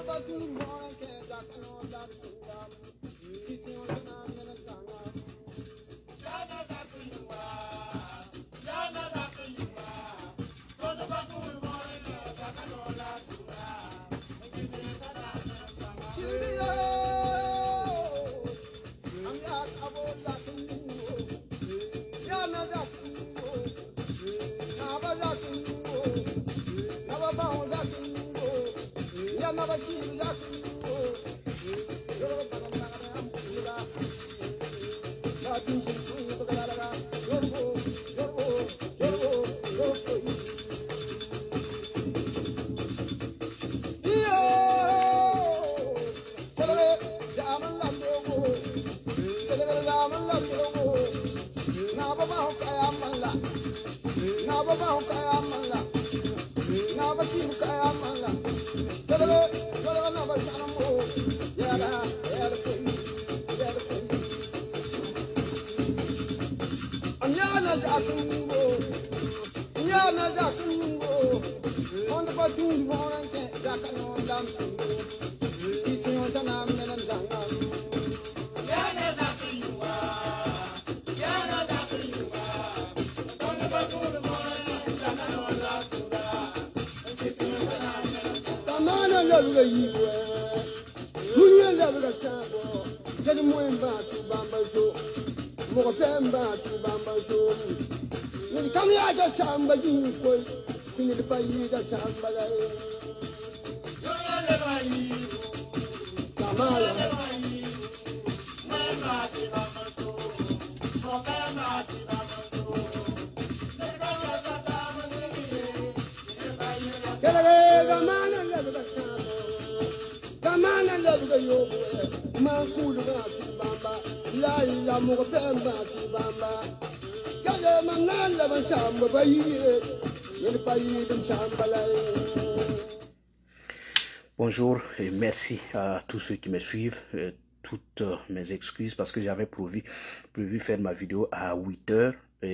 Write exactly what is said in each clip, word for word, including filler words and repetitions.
Bonjour et merci à tous ceux qui me suivent. Euh, toutes euh, mes excuses parce que j'avais prévu, prévu faire ma vidéo à huit heures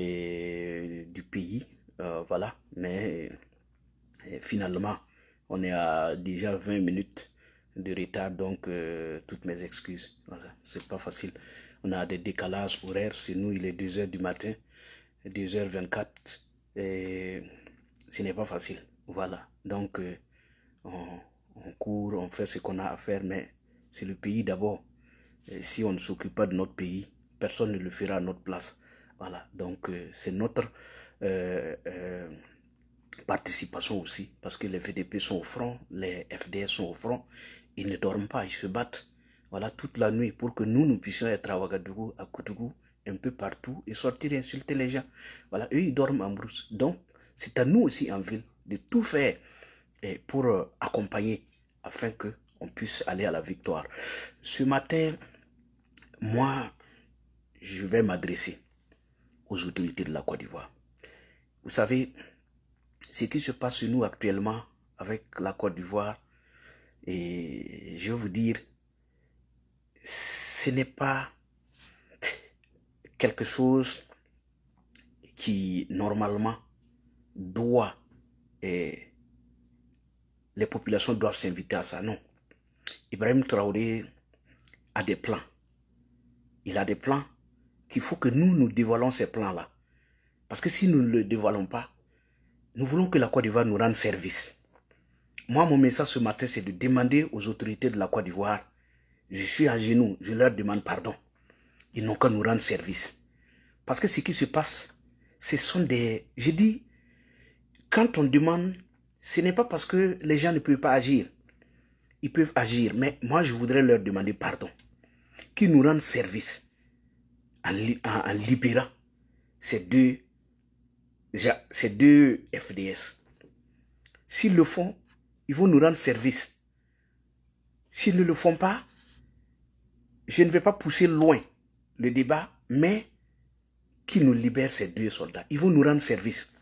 et, du pays. Euh, voilà, mais et finalement, on est à déjà vingt minutes de retard, donc euh, toutes mes excuses. Voilà, c'est pas facile. On a des décalages horaires. Chez nous, il est deux heures du matin, deux heures vingt-quatre. Et ce n'est pas facile. Voilà, donc euh, on, on court, on fait ce qu'on a à faire, mais c'est le pays d'abord. Si on ne s'occupe pas de notre pays, personne ne le fera à notre place. Voilà, donc euh, c'est notre euh, euh, participation aussi, parce que les V D P sont au front, les F D S sont au front, ils ne dorment pas, ils se battent, voilà, toute la nuit pour que nous, nous puissions être à Ouagadougou, à Koutougou, un peu partout et sortir et insulter les gens. Voilà, eux, ils dorment en brousse. Donc, c'est à nous aussi en ville de tout faire et pour euh, accompagner afin que on puisse aller à la victoire. Ce matin, moi, je vais m'adresser aux autorités de la Côte d'Ivoire. Vous savez, ce qui se passe chez nous actuellement avec la Côte d'Ivoire, et je vais vous dire, ce n'est pas quelque chose qui, normalement, doit, et les populations doivent s'inviter à ça. Non. Ibrahim Traoré a des plans. Il a des plans qu'il faut que nous, nous dévoilons ces plans-là. Parce que si nous ne le dévoilons pas, nous voulons que la Côte d'Ivoire nous rende service. Moi, mon message ce matin, c'est de demander aux autorités de la Côte d'Ivoire, je suis à genoux, je leur demande pardon. Ils n'ont qu'à nous rendre service. Parce que ce qui se passe, ce sont des... Je dis, quand on demande, ce n'est pas parce que les gens ne peuvent pas agir. Ils peuvent agir, mais moi, je voudrais leur demander pardon. Qu'ils nous rendent service en, en, en libérant ces deux, ces deux F D S. S'ils le font, ils vont nous rendre service. S'ils ne le font pas, je ne vais pas pousser loin le débat, mais qu'ils nous libèrent ces deux soldats. Ils vont nous rendre service.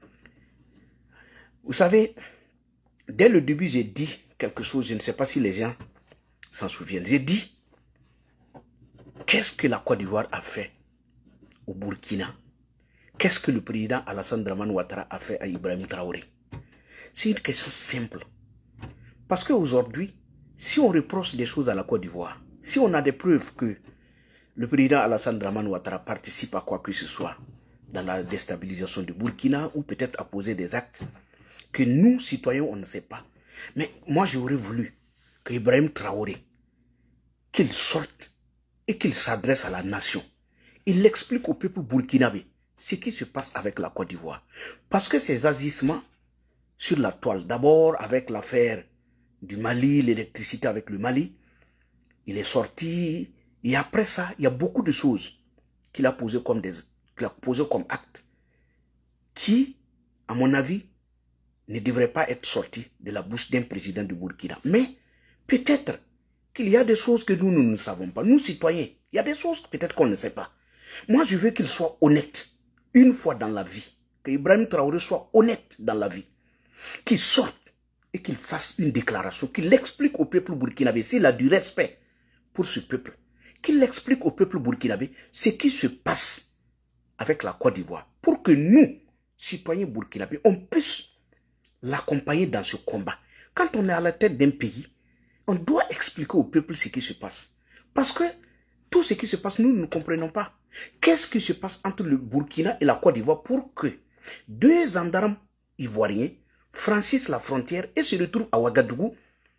Vous savez, dès le début, j'ai dit quelque chose, je ne sais pas si les gens s'en souviennent. J'ai dit, qu'est-ce que la Côte d'Ivoire a fait au Burkina? Qu'est-ce que le président Alassane Dramane Ouattara a fait à Ibrahim Traoré? C'est une question simple. Parce qu'aujourd'hui, si on reproche des choses à la Côte d'Ivoire, si on a des preuves que le président Alassane Dramane Ouattara participe à quoi que ce soit dans la déstabilisation du Burkina ou peut-être à poser des actes que nous, citoyens, on ne sait pas. Mais moi, j'aurais voulu que Ibrahim Traoré, qu'il sorte et qu'il s'adresse à la nation. Il explique au peuple burkinabé ce qui se passe avec la Côte d'Ivoire. Parce que ces agissements sur la toile, d'abord avec l'affaire du Mali, l'électricité avec le Mali, il est sorti, et après ça, il y a beaucoup de choses qu'il a posées comme, des, qu'il a posé comme actes qui, à mon avis, ne devraient pas être sortis de la bouche d'un président du Burkina. Mais peut-être qu'il y a des choses que nous, nous ne savons pas. Nous, citoyens, il y a des choses peut-être qu'on ne sait pas. Moi, je veux qu'il soit honnête une fois dans la vie. Que Ibrahim Traoré soit honnête dans la vie. Qu'il sorte et qu'il fasse une déclaration, qu'il explique au peuple burkinabé s'il a du respect pour ce peuple. Qu'il explique au peuple burkinabé ce qui se passe avec la Côte d'Ivoire. Pour que nous, citoyens burkinabés, on puisse l'accompagner dans ce combat. Quand on est à la tête d'un pays, on doit expliquer au peuple ce qui se passe. Parce que tout ce qui se passe, nous ne comprenons pas. Qu'est-ce qui se passe entre le Burkina et la Côte d'Ivoire pour que deux gendarmes ivoiriens franchissent la frontière et se retrouvent à Ouagadougou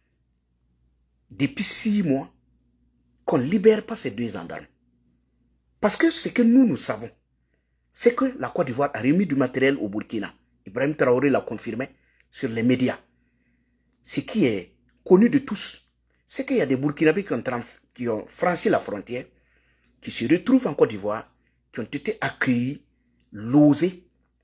depuis six mois, qu'on ne libère pas ces deux gendarmes. Parce que ce que nous, nous savons, c'est que la Côte d'Ivoire a remis du matériel au Burkina. Ibrahim Traoré l'a confirmé sur les médias. Ce qui est connu de tous, c'est qu'il y a des Burkinabés qui ont, qui ont franchi la frontière, qui se retrouvent en Côte d'Ivoire, qui ont été accueillis, logés.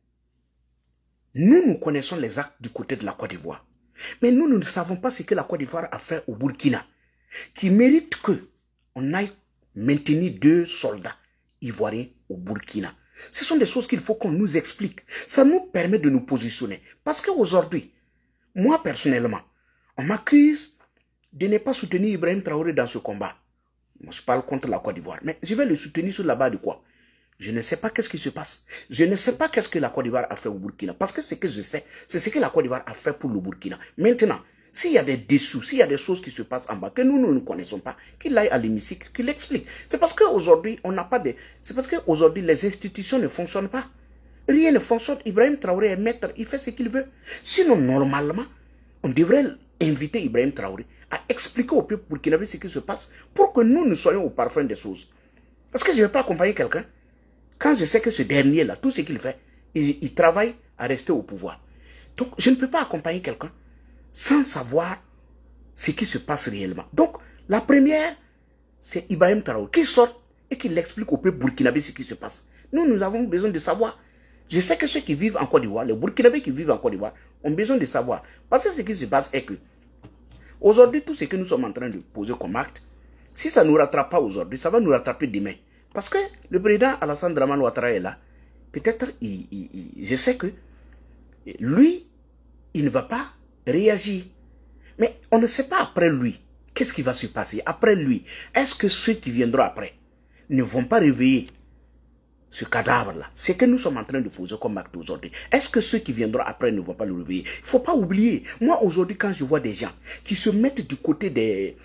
Nous, nous connaissons les actes du côté de la Côte d'Ivoire. Mais nous, nous ne savons pas ce que la Côte d'Ivoire a fait au Burkina, qui mérite qu'on aille maintenir deux soldats ivoiriens au Burkina. Ce sont des choses qu'il faut qu'on nous explique. Ça nous permet de nous positionner. Parce qu'aujourd'hui, moi personnellement, on m'accuse de ne pas soutenir Ibrahim Traoré dans ce combat. Moi, je parle contre la Côte d'Ivoire. Mais je vais le soutenir sur la base de quoi? Je ne sais pas qu'est-ce qui se passe. Je ne sais pas qu'est-ce que la Côte d'Ivoire a fait au Burkina. Parce que ce que je sais, c'est ce que la Côte d'Ivoire a fait pour le Burkina. Maintenant, s'il y a des dessous, s'il y a des choses qui se passent en bas, que nous, nous ne connaissons pas, qu'il aille à l'hémicycle, qu'il explique. C'est parce qu'aujourd'hui, on n'a pas de... C'est parce qu'aujourd'hui, les institutions ne fonctionnent pas. Rien ne fonctionne. Ibrahim Traoré est maître, il fait ce qu'il veut. Sinon, normalement, on devrait inviter Ibrahim Traoré à expliquer au peuple burkinabé ce qui se passe pour que nous, nous soyons au parfum des choses. Parce que je ne vais pas accompagner quelqu'un quand je sais que ce dernier-là, tout ce qu'il fait, il, il travaille à rester au pouvoir. Donc, je ne peux pas accompagner quelqu'un sans savoir ce qui se passe réellement. Donc, la première, c'est Ibrahim Traoré qui sort et qui l'explique au peuple burkinabé ce qui se passe. Nous, nous avons besoin de savoir. Je sais que ceux qui vivent en Côte d'Ivoire, les Burkinabés qui vivent en Côte d'Ivoire, ont besoin de savoir. Parce que ce qui se passe est que, aujourd'hui, tout ce que nous sommes en train de poser comme acte, si ça ne nous rattrape pas aujourd'hui, ça va nous rattraper demain. Parce que le président Alassane Dramane Ouattara est là. Peut-être, il, il, il, je sais que lui, il ne va pas réagir. Mais on ne sait pas après lui, qu'est-ce qui va se passer. Après lui, est-ce que ceux qui viendront après ne vont pas réveiller ce cadavre-là? C'est que nous sommes en train de poser comme acte aujourd'hui. Est-ce que ceux qui viendront après ne vont pas le réveiller? Il ne faut pas oublier. Moi, aujourd'hui, quand je vois des gens qui se mettent du côté des,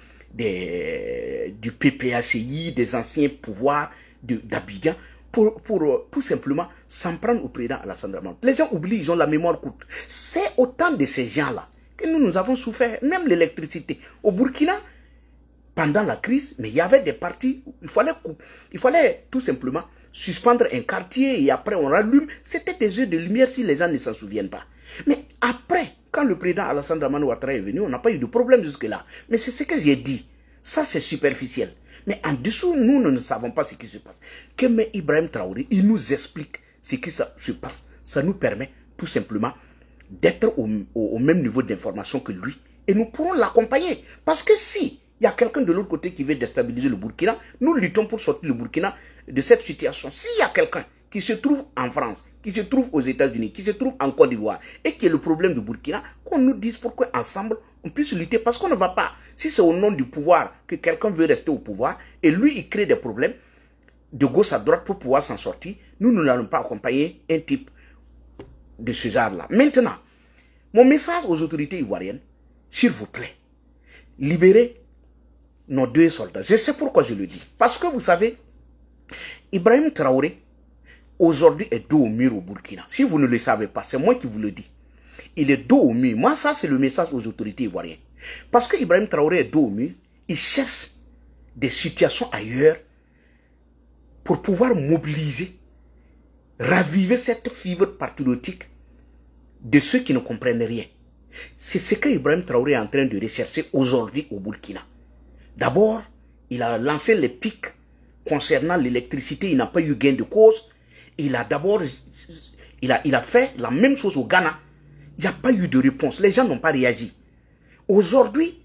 des, du P P A C I, des anciens pouvoirs d'Abidjan, pour, pour euh, tout simplement s'en prendre au président Alassane Dramane. Les gens oublient, ils ont la mémoire courte. C'est autant de ces gens-là que nous, nous avons souffert. Même l'électricité. Au Burkina, pendant la crise, mais il y avait des parties où il fallait, il fallait tout simplement suspendre un quartier et après on rallume. C'était des yeux de lumière si les gens ne s'en souviennent pas. Mais après, quand le président Alassane Dramane Ouattara est venu, on n'a pas eu de problème jusque-là. Mais c'est ce que j'ai dit. Ça, c'est superficiel. Mais en dessous, nous, nous ne savons pas ce qui se passe. Que mais Ibrahim Traoré, il nous explique ce qui se passe. Ça nous permet tout simplement d'être au, au, au même niveau d'information que lui. Et nous pourrons l'accompagner. Parce que si il y a quelqu'un de l'autre côté qui veut déstabiliser le Burkina, nous luttons pour sortir le Burkina de cette situation. S'il y a quelqu'un qui se trouve en France, qui se trouve aux États-Unis, qui se trouve en Côte d'Ivoire, et qui est le problème du Burkina, qu'on nous dise pourquoi ensemble on puisse lutter. Parce qu'on ne va pas, si c'est au nom du pouvoir que quelqu'un veut rester au pouvoir, et lui il crée des problèmes de gauche à droite pour pouvoir s'en sortir, nous, nous n'allons pas accompagner un type de ce genre-là. Maintenant, mon message aux autorités ivoiriennes, s'il vous plaît, libérer nos deux soldats. Je sais pourquoi je le dis. Parce que vous savez, Ibrahim Traoré, aujourd'hui, est dos au mur au Burkina. Si vous ne le savez pas, c'est moi qui vous le dis. Il est dos au mur. Moi, ça, c'est le message aux autorités ivoiriennes. Parce que Ibrahim Traoré est dos au mur, il cherche des situations ailleurs pour pouvoir mobiliser, raviver cette fibre patriotique de ceux qui ne comprennent rien. C'est ce que Ibrahim Traoré est en train de rechercher aujourd'hui au Burkina. D'abord, il a lancé les pics concernant l'électricité, il n'a pas eu gain de cause. Il a d'abord, il a, il a fait la même chose au Ghana. Il n'y a pas eu de réponse, les gens n'ont pas réagi. Aujourd'hui,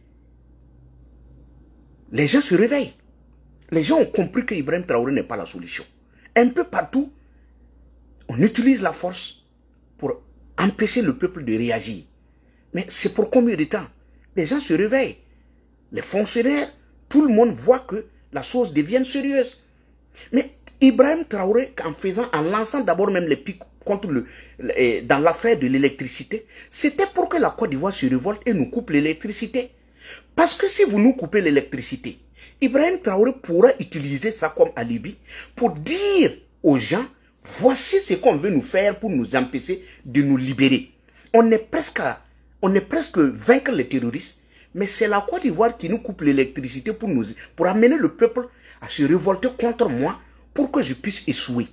les gens se réveillent. Les gens ont compris que Ibrahim Traoré n'est pas la solution. Un peu partout, on utilise la force pour empêcher le peuple de réagir. Mais c'est pour combien de temps? Les gens se réveillent. Les fonctionnaires, tout le monde voit que la chose devient sérieuse. Mais Ibrahim Traoré, en faisant, en lançant d'abord même les pics contre le, le dans l'affaire de l'électricité, c'était pour que la Côte d'Ivoire se révolte et nous coupe l'électricité. Parce que si vous nous coupez l'électricité, Ibrahim Traoré pourra utiliser ça comme alibi pour dire aux gens, voici ce qu'on veut nous faire pour nous empêcher de nous libérer. On est presque, on est presque vaincre les terroristes, mais c'est la Côte d'Ivoire qui nous coupe l'électricité pour nous, pour amener le peuple à se révolter contre moi pour que je puisse échouer.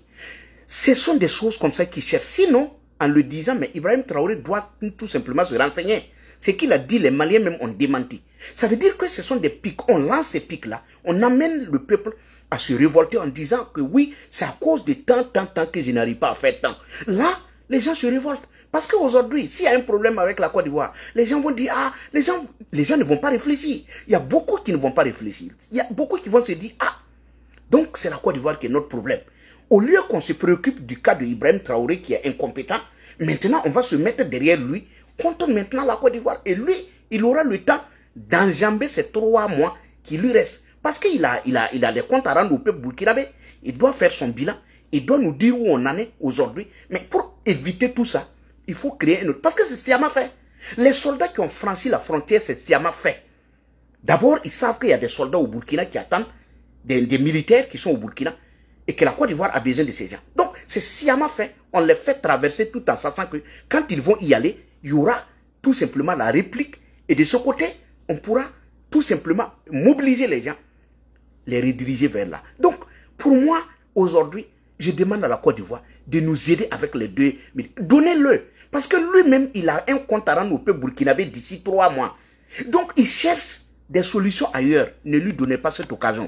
Ce sont des choses comme ça qu'ils cherchent. Sinon, en le disant, mais Ibrahim Traoré doit tout simplement se renseigner. Ce qu'il a dit, les Maliens même ont démenti. Ça veut dire que ce sont des pics. On lance ces pics-là, on amène le peuple à se révolter en disant que oui, c'est à cause de tant, tant, tant que je n'arrive pas à faire tant. Là, les gens se révoltent. Parce qu'aujourd'hui, s'il y a un problème avec la Côte d'Ivoire, les gens vont dire, ah, les gens, les gens ne vont pas réfléchir. Il y a beaucoup qui ne vont pas réfléchir. Il y a beaucoup qui vont se dire, ah, donc c'est la Côte d'Ivoire qui est notre problème. Au lieu qu'on se préoccupe du cas de Ibrahim Traoré qui est incompétent, maintenant on va se mettre derrière lui contre maintenant la Côte d'Ivoire. Et lui, il aura le temps d'enjamber ces trois mois qui lui restent. Parce qu'il a, il a, il a des comptes à rendre au peuple burkinabé. Il doit faire son bilan. Il doit nous dire où on en est aujourd'hui. Mais pour éviter tout ça, il faut créer une autre. Parce que c'est sciemment fait. Les soldats qui ont franchi la frontière, c'est sciemment fait. D'abord, ils savent qu'il y a des soldats au Burkina qui attendent, des, des militaires qui sont au Burkina, et que la Côte d'Ivoire a besoin de ces gens. Donc, c'est sciemment fait. On les fait traverser tout en sachant que quand ils vont y aller, il y aura tout simplement la réplique. Et de ce côté, on pourra tout simplement mobiliser les gens, les rediriger vers là. Donc, pour moi, aujourd'hui, je demande à la Côte d'Ivoire de nous aider avec les deux. Donnez-le. Parce que lui-même, il a un compte à rendre au peuple burkinabé d'ici trois mois. Donc, il cherche des solutions ailleurs. Ne lui donnez pas cette occasion.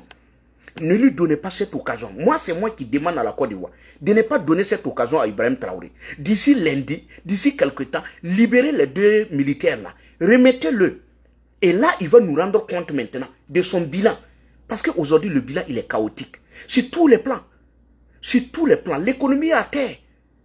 Ne lui donnez pas cette occasion. Moi, c'est moi qui demande à la Côte d'Ivoire de ne pas donner cette occasion à Ibrahim Traoré. D'ici lundi, d'ici quelque temps, libérez les deux militaires là. Remettez-le. Et là, il va nous rendre compte maintenant de son bilan. Parce qu'aujourd'hui, le bilan, il est chaotique. Sur tous les plans. Sur tous les plans. L'économie est à terre.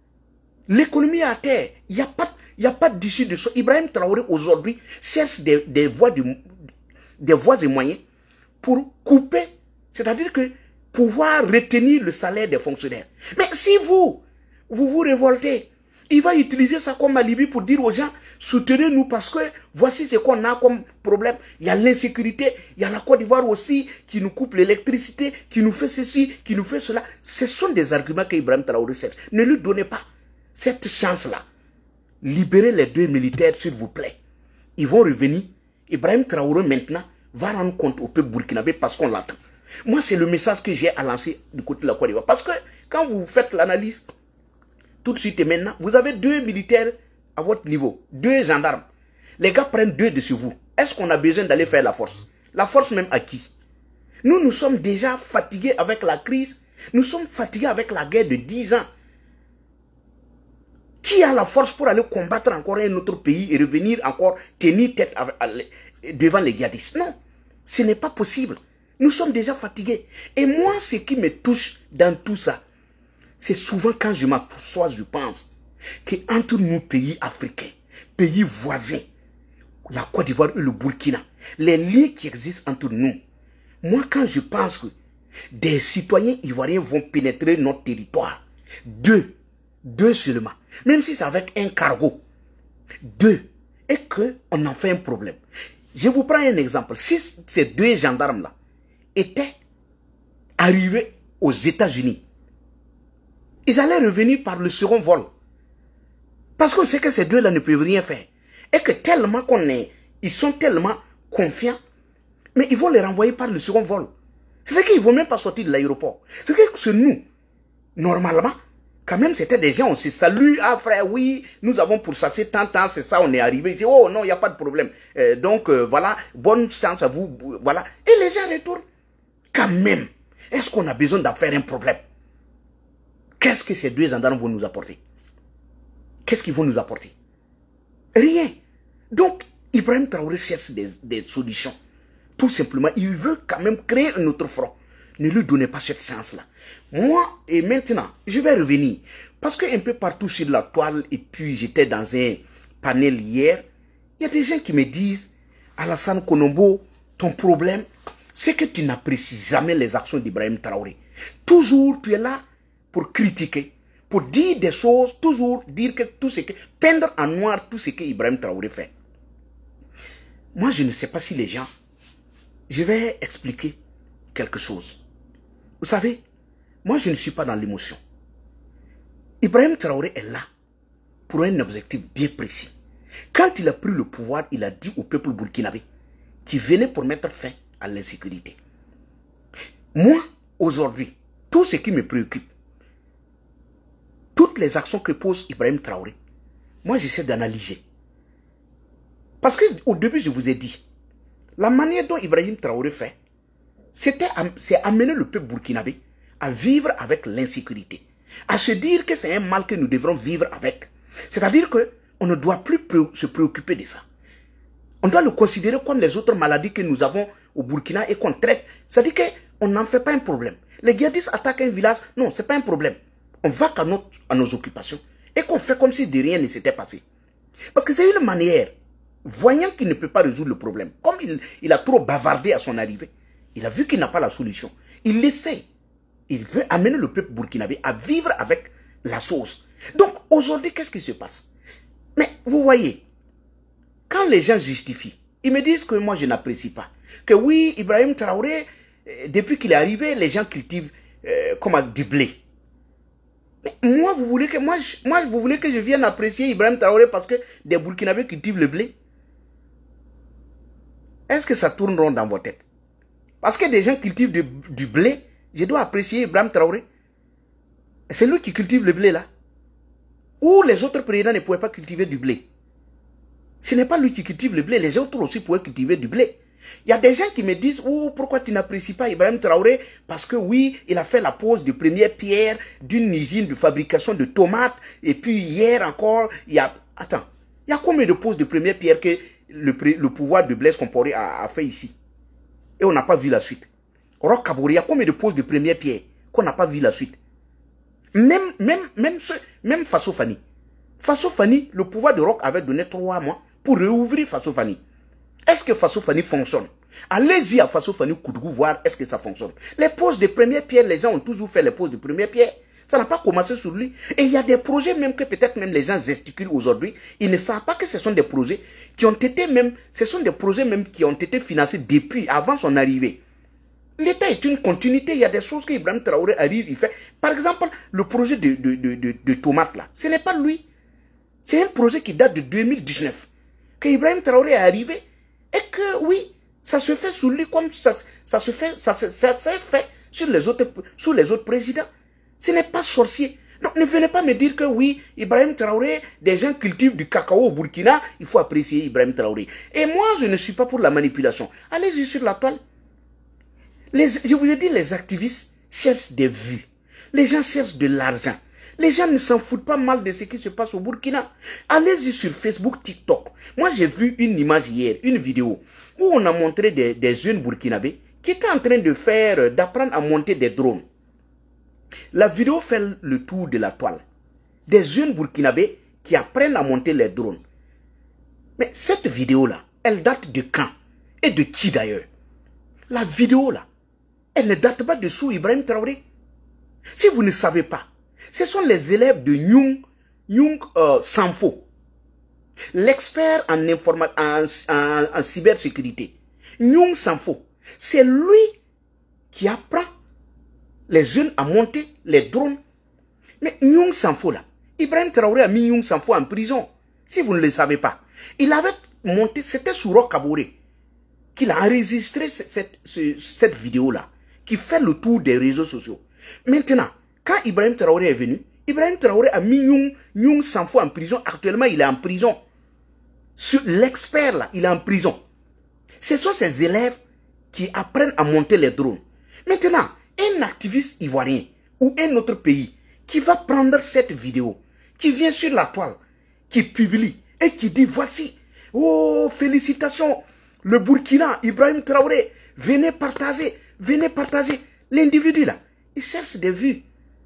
L'économie est à terre. Il n'y a pas, il n'y a pas d'issue de ça. Ibrahim Traoré, aujourd'hui, cherche des, des, voies de, des voies et moyens pour couper. C'est-à-dire que pouvoir retenir le salaire des fonctionnaires. Mais si vous, vous vous révoltez, il va utiliser ça comme alibi pour dire aux gens, soutenez-nous parce que voici ce qu'on a comme problème. Il y a l'insécurité, il y a la Côte d'Ivoire aussi qui nous coupe l'électricité, qui nous fait ceci, qui nous fait cela. Ce sont des arguments qu'Ibrahim Traoré cherche. Ne lui donnez pas cette chance-là. Libérez les deux militaires, s'il vous plaît. Ils vont revenir. Ibrahim Traoré maintenant va rendre compte au peuple burkinabé parce qu'on l'attend. Moi, c'est le message que j'ai à lancer du côté de la Côte d'Ivoire. Parce que quand vous faites l'analyse, tout de suite et maintenant, vous avez deux militaires à votre niveau, deux gendarmes. Les gars prennent deux dessus vous. Est-ce qu'on a besoin d'aller faire la force? La force même à qui? Nous, nous sommes déjà fatigués avec la crise. Nous sommes fatigués avec la guerre de dix ans. Qui a la force pour aller combattre encore un autre pays et revenir encore tenir tête avec, devant les djihadistes? Non, ce n'est pas possible. Nous sommes déjà fatigués. Et moi, ce qui me touche dans tout ça, c'est souvent quand je m'assois, je pense qu'entre nous, pays africains, pays voisins, la Côte d'Ivoire et le Burkina, les liens qui existent entre nous, moi, quand je pense que des citoyens ivoiriens vont pénétrer notre territoire, deux, deux seulement, même si c'est avec un cargo, deux, et qu'on en fait un problème. Je vous prends un exemple. Si ces deux gendarmes-là étaient arrivés aux États-Unis, ils allaient revenir par le second vol. Parce qu'on sait que ces deux-là ne peuvent rien faire. Et que tellement qu'on est, ils sont tellement confiants, mais ils vont les renvoyer par le second vol. C'est vrai qu'ils ne vont même pas sortir de l'aéroport. C'est vrai que c'est nous, normalement, quand même, c'était des gens, on se salue, ah frère, oui, nous avons pourchassé tant, tant, c'est ça, on est arrivé ici, oh non, il n'y a pas de problème. Euh, donc, euh, voilà, bonne chance à vous, voilà. Et les gens retournent. Quand même, est-ce qu'on a besoin d'en faire un problème? Qu'est-ce que ces deux gendarmes vont nous apporter? Qu'est-ce qu'ils vont nous apporter? Rien. Donc, Ibrahim Traoré cherche des, des solutions. Tout simplement, il veut quand même créer un autre front. Ne lui donnez pas cette chance-là. Moi, et maintenant, je vais revenir. Parce que un peu partout sur la toile, et puis j'étais dans un panel hier, il y a des gens qui me disent, Alassane Konombo, ton problème, c'est que tu n'apprécies jamais les actions d'Ibrahim Traoré. Toujours, tu es là pour critiquer, pour dire des choses, toujours dire que tout ce que, peindre en noir tout ce que Ibrahim Traoré fait. Moi, je ne sais pas si les gens, je vais expliquer quelque chose. Vous savez, moi je ne suis pas dans l'émotion. Ibrahim Traoré est là pour un objectif bien précis. Quand il a pris le pouvoir, il a dit au peuple burkinabé qu'il venait pour mettre fin à l'insécurité. Moi, aujourd'hui, tout ce qui me préoccupe, toutes les actions que pose Ibrahim Traoré, moi j'essaie d'analyser. Parce qu'au début, je vous ai dit, la manière dont Ibrahim Traoré fait, c'est amener le peuple burkinabé à vivre avec l'insécurité, à se dire que c'est un mal que nous devrons vivre avec. C'est-à-dire qu'on ne doit plus se préoccuper de ça. On doit le considérer comme les autres maladies que nous avons au Burkina et qu'on traite. C'est-à-dire qu'on n'en fait pas un problème. Les djihadistes attaquent un village, non, ce n'est pas un problème. On va à, notre, à nos occupations et qu'on fait comme si de rien ne s'était passé. Parce que c'est une manière, voyant qu'il ne peut pas résoudre le problème, comme il, il a trop bavardé à son arrivée, il a vu qu'il n'a pas la solution. Il l'essaie. Il veut amener le peuple burkinabé à vivre avec la sauce. Donc, aujourd'hui, qu'est-ce qui se passe? Mais, vous voyez, quand les gens justifient, ils me disent que moi, je n'apprécie pas. Que oui, Ibrahim Traoré, euh, depuis qu'il est arrivé, les gens cultivent euh, comme du blé. Mais moi, vous voulez que, moi, je, moi, vous voulez que je vienne apprécier Ibrahim Traoré parce que des Burkinabés cultivent le blé? Est-ce que ça tourne rond dans vos têtes? Parce que des gens cultivent du, du blé, je dois apprécier Ibrahim Traoré. C'est lui qui cultive le blé là. Ou les autres présidents ne pouvaient pas cultiver du blé. Ce n'est pas lui qui cultive le blé, les autres aussi pouvaient cultiver du blé. Il y a des gens qui me disent, oh, pourquoi tu n'apprécies pas Ibrahim Traoré? Parce que oui, il a fait la pose de première pierre d'une usine de fabrication de tomates. Et puis hier encore, il y a... Attends, il y a combien de poses de première pierre que le, le pouvoir de Blaise Compaoré a, a fait ici? Et on n'a pas vu la suite. Roch Kaboré, il y a combien de poses de première pierre qu'on n'a pas vu la suite? Même, même, même, ce, même Faso Fani. Faso Fani, le pouvoir de Roch avait donné trois mois pour réouvrir Faso Fani. Est-ce que Faso Fani fonctionne? Allez-y à Faso Fani Koudou voir est-ce que ça fonctionne. Les poses de première pierre, les gens ont toujours fait les poses de première pierre. Ça n'a pas commencé sur lui. Et il y a des projets même que peut-être même les gens gesticulent aujourd'hui. Ils ne savent pas que ce sont des projets qui ont été même, ce sont des projets même qui ont été financés depuis, avant son arrivée. L'État est une continuité. Il y a des choses qu'Ibrahim Traoré arrive, il fait. Par exemple, le projet de, de, de, de, de tomates là, ce n'est pas lui. C'est un projet qui date de deux mille dix-neuf. Que Ibrahim Traoré est arrivé et que oui, ça se fait sous lui comme ça, ça se fait, ça, ça, ça s'est fait sur les autres, sur les autres présidents. Ce n'est pas sorcier. Donc ne venez pas me dire que oui, Ibrahim Traoré, des gens cultivent du cacao au Burkina, il faut apprécier Ibrahim Traoré. Et moi, je ne suis pas pour la manipulation. Allez-y sur la toile. Les, je vous ai dit, les activistes cherchent des vues. Les gens cherchent de l'argent. Les gens ne s'en foutent pas mal de ce qui se passe au Burkina. Allez-y sur Facebook, TikTok. Moi, j'ai vu une image hier, une vidéo, où on a montré des, des jeunes burkinabés qui étaient en train de faire, d'apprendre à monter des drones. La vidéo fait le tour de la toile. Des jeunes burkinabés qui apprennent à monter les drones. Mais cette vidéo-là, elle date de quand? Et de qui d'ailleurs? La vidéo-là, elle ne date pas de sous Ibrahim Traoré. Si vous ne savez pas, ce sont les élèves de Nyung, Nyung euh, Sanfo. l'expert en, en, en, en cybersécurité, Nyung Sanfo, c'est lui qui apprend les jeunes à monter les drones. Mais Nyung Sanfo là, Ibrahim Traoré a mis Nyung Sanfo en prison. Si vous ne le savez pas, il avait monté, c'était Souro Kaboré qu'il a enregistré cette, cette, cette vidéo-là, qui fait le tour des réseaux sociaux. Maintenant, quand Ibrahim Traoré est venu, Ibrahim Traoré a mis Nyung, Nyung Sanfo en prison. Actuellement, il est en prison. L'expert là, il est en prison. Ce sont ses élèves qui apprennent à monter les drones. Maintenant, un activiste ivoirien ou un autre pays qui va prendre cette vidéo, qui vient sur la toile, qui publie et qui dit voici, oh félicitations, le Burkina, Ibrahim Traoré, venez partager, venez partager. L'individu là, il cherche des vues.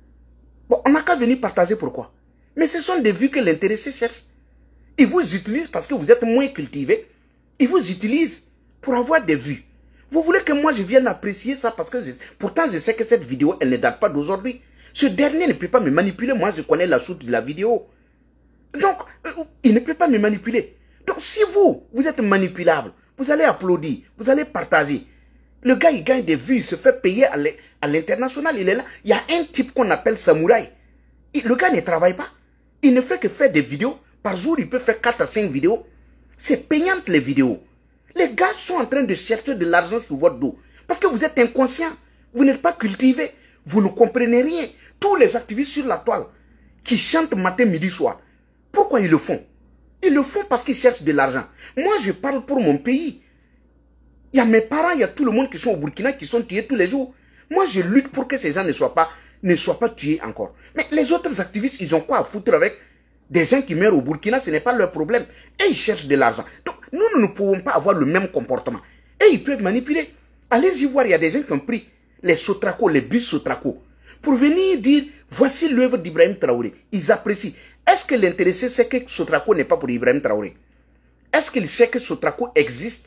Bon, on n'a qu'à venir partager pourquoi. Mais ce sont des vues que l'intéressé cherche. Il vous utilise parce que vous êtes moins cultivé. Il vous utilise pour avoir des vues. Vous voulez que moi je vienne apprécier ça parce que je, pourtant je sais que cette vidéo elle ne date pas d'aujourd'hui. Ce dernier ne peut pas me manipuler. Moi je connais la source de la vidéo. Donc euh, il ne peut pas me manipuler. Donc si vous, vous êtes manipulable, vous allez applaudir, vous allez partager. Le gars il gagne des vues, il se fait payer à l'international, il est là. Il y a un type qu'on appelle Samouraï. Il, le gars ne travaille pas. Il ne fait que faire des vidéos. Par jour il peut faire quatre à cinq vidéos. C'est payant les vidéos. Les gars sont en train de chercher de l'argent sous votre dos. Parce que vous êtes inconscient. Vous n'êtes pas cultivé. Vous ne comprenez rien. Tous les activistes sur la toile qui chantent matin, midi, soir. Pourquoi ils le font? Ils le font parce qu'ils cherchent de l'argent. Moi, je parle pour mon pays. Il y a mes parents, il y a tout le monde qui sont au Burkina, qui sont tués tous les jours. Moi, je lutte pour que ces gens ne soient pas, ne soient pas tués encore. Mais les autres activistes, ils ont quoi à foutre avec des gens qui meurent au Burkina? Ce n'est pas leur problème. Et ils cherchent de l'argent. Donc, nous, nous ne pouvons pas avoir le même comportement. Et ils peuvent manipuler. Allez-y voir, il y a des gens qui ont pris les Sotraco, les bus Sotraco, pour venir dire, voici l'œuvre d'Ibrahim Traoré. Ils apprécient. Est-ce que l'intéressé sait que Sotraco n'est pas pour Ibrahim Traoré? Est-ce qu'il sait que Sotraco existe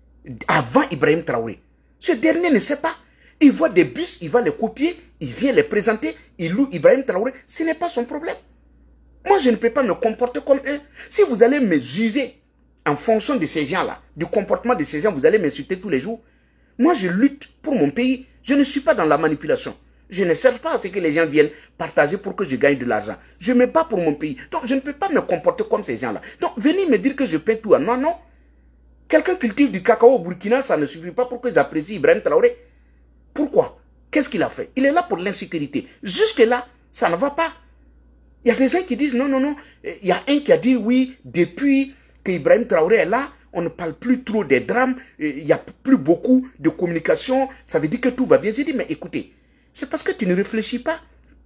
avant Ibrahim Traoré? Ce dernier ne sait pas. Il voit des bus, il va les copier, il vient les présenter, il loue Ibrahim Traoré. Ce n'est pas son problème. Moi, je ne peux pas me comporter comme eux. Si vous allez me juger en fonction de ces gens-là, du comportement de ces gens, vous allez m'insulter tous les jours. Moi, je lutte pour mon pays. Je ne suis pas dans la manipulation. Je ne sers pas à ce que les gens viennent partager pour que je gagne de l'argent. Je me bats pour mon pays. Donc, je ne peux pas me comporter comme ces gens-là. Donc, venir me dire que je peins tout à non, non. Quelqu'un cultive du cacao au Burkina, ça ne suffit pas pour que j'apprécie Ibrahim Traoré. Pourquoi? Qu'est-ce qu'il a fait? Il est là pour l'insécurité. Jusque-là, ça ne va pas. Il y a des gens qui disent non, non, non. Il y a un qui a dit oui, depuis que Ibrahim Traoré est là, on ne parle plus trop des drames, il n'y a plus beaucoup de communication, ça veut dire que tout va bien. J'ai dit, mais écoutez, c'est parce que tu ne réfléchis pas.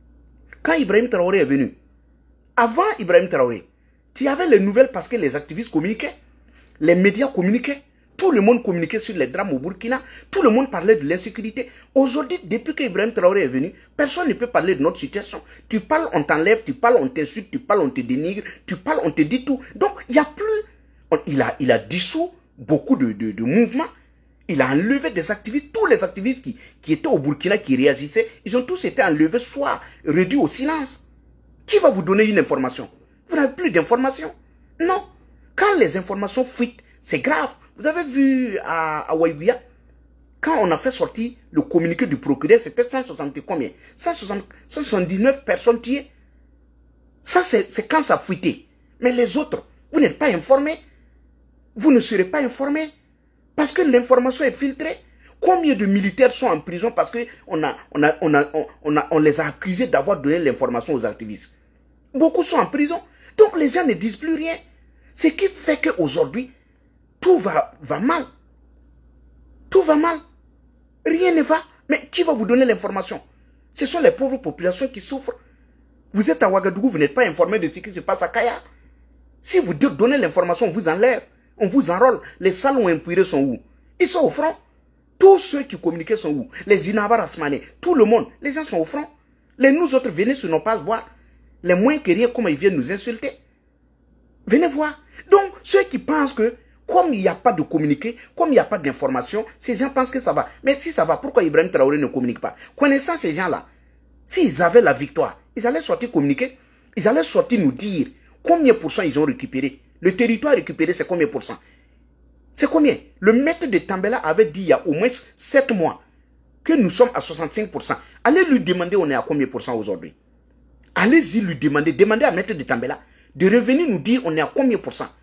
Quand Ibrahim Traoré est venu, avant Ibrahim Traoré, tu avais les nouvelles parce que les activistes communiquaient, les médias communiquaient, tout le monde communiquait sur les drames au Burkina, tout le monde parlait de l'insécurité. Aujourd'hui, depuis que Ibrahim Traoré est venu, personne ne peut parler de notre situation. Tu parles, on t'enlève, tu parles, on t'insulte, tu parles, on te dénigre, tu parles, on te dit tout. Donc, il n'y a plus... Il a, il a dissous beaucoup de, de, de mouvements. Il a enlevé des activistes. Tous les activistes qui, qui étaient au Burkina, qui réagissaient, ils ont tous été enlevés, soit réduits au silence. Qui va vous donner une information? Vous n'avez plus d'informations. Non. Quand les informations fuitent, c'est grave. Vous avez vu à, à Waïguya, quand on a fait sortir le communiqué du procureur, c'était cent soixante combien? cent soixante-dix-neuf personnes tuées. Ça, c'est quand ça fuitait. Mais les autres, vous n'êtes pas informés. Vous ne serez pas informés parce que l'information est filtrée. Combien de militaires sont en prison parce qu'on a, on a, on a, on a, on les a accusés d'avoir donné l'information aux activistes? Beaucoup sont en prison. Donc les gens ne disent plus rien. Ce qui fait qu'aujourd'hui, tout va, va mal. Tout va mal. Rien ne va. Mais qui va vous donner l'information? Ce sont les pauvres populations qui souffrent. Vous êtes à Ouagadougou, vous n'êtes pas informé de ce qui se passe à Kaya. Si vous donnez l'information, on vous enlève. On vous enrôle. Les salons impurés sont où? Ils sont au front. Tous ceux qui communiquaient sont où? Les Inabar Asmané, tout le monde. Les gens sont au front. Les nous autres, venez sur nos pages voir. Les moins que rien, comment ils viennent nous insulter. Venez voir. Donc, ceux qui pensent que, comme il n'y a pas de communiqué, comme il n'y a pas d'information, ces gens pensent que ça va. Mais si ça va, pourquoi Ibrahim Traoré ne communique pas? Connaissant ces gens-là, s'ils avaient la victoire, ils allaient sortir communiquer. Ils allaient sortir nous dire combien pour cent ils ont récupéré. Le territoire récupéré, c'est combien pour cent? C'est combien? Le maître de Tambela avait dit il y a au moins sept mois que nous sommes à soixante-cinq pour cent. Allez lui demander on est à combien pour cent aujourd'hui. Allez-y lui demander, demandez à maître de Tambela de revenir nous dire on est à combien pour cent.